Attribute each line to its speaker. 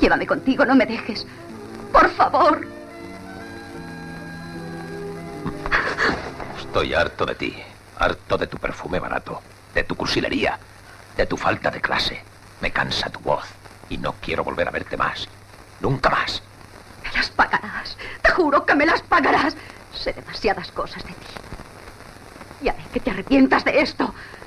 Speaker 1: Llévame contigo, no me dejes. Por favor.
Speaker 2: Estoy harto de ti. Harto de tu perfume barato. De tu cursilería. De tu falta de clase. Me cansa tu voz. Y no quiero volver a verte más. Nunca más.
Speaker 1: Me las pagarás. Te juro que me las pagarás. Sé demasiadas cosas de ti. Y haré que te arrepientas de esto.